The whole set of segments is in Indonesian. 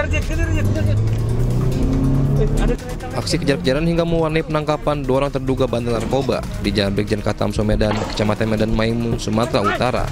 Aksi kejar-kejaran hingga mewarnai penangkapan 2 orang terduga bandar narkoba di Jalan Brigjen Katamso Medan, Kecamatan Medan Maimun, Sumatera Utara.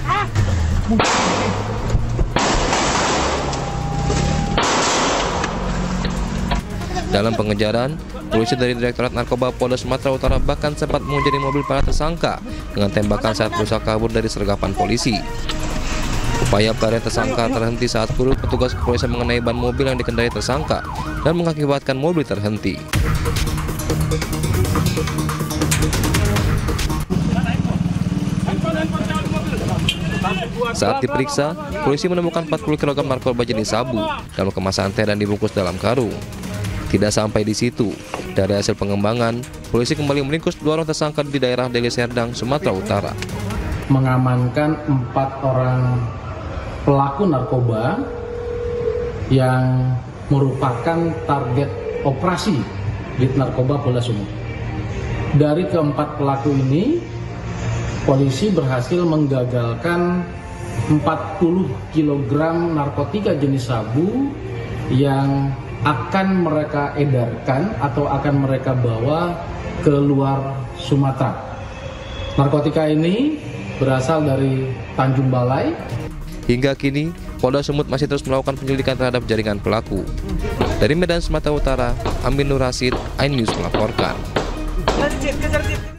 Dalam pengejaran, polisi dari Direktorat Narkoba Polda Sumatera Utara bahkan sempat menguji mobil para tersangka dengan tembakan saat berusaha kabur dari sergapan polisi. Upaya pelarian tersangka terhenti saat petugas kepolisian mengenai ban mobil yang dikendarai tersangka dan mengakibatkan mobil terhenti. Saat diperiksa, polisi menemukan 40 kg narkoba jenis sabu dalam kemasan teh dan dibungkus dalam karung. Tidak sampai di situ, dari hasil pengembangan, polisi kembali meringkus 2 orang tersangka di daerah Deli Serdang, Sumatera Utara. Mengamankan 4 orang pelaku narkoba yang merupakan target operasi di narkoba Polda Sumut. Dari keempat pelaku ini, polisi berhasil menggagalkan 40 kg narkotika jenis sabu yang akan mereka edarkan atau akan mereka bawa ke luar Sumatera. Narkotika ini berasal dari Tanjung Balai. Hingga kini, Polda Sumut masih terus melakukan penyelidikan terhadap jaringan pelaku. Dari Medan, Sumatera Utara, Amin Nur Rasid, iNews melaporkan.